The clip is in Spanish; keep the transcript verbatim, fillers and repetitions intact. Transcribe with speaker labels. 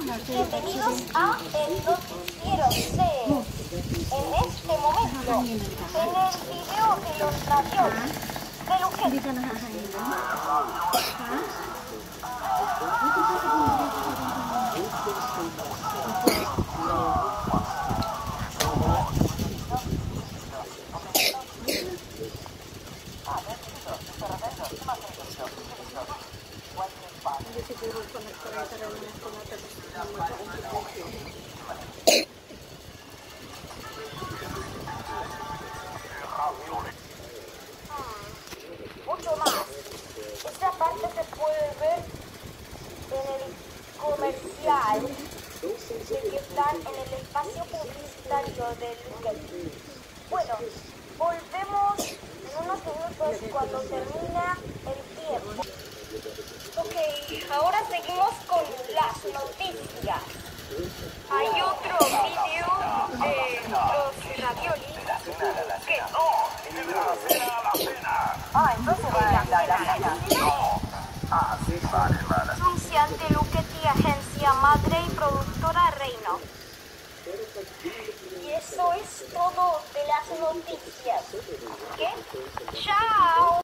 Speaker 1: Bienvenidos a el noticiero C. En este momento, en el video de los raviolis de Luquetti. Mucho más. Esta parte se puede ver en el comercial de que están en el espacio publicitario de Luquetti. Bueno, volvemos en unos minutos cuando termina el tiempo. Ok, ahora seguimos con las noticias. Hay otro video de los raviolis que... Ah, entonces va a la cena. Anunciante Luquetti, agencia madre y productora Reino. Y eso es todo de las noticias. ¿Qué? ¡Chao!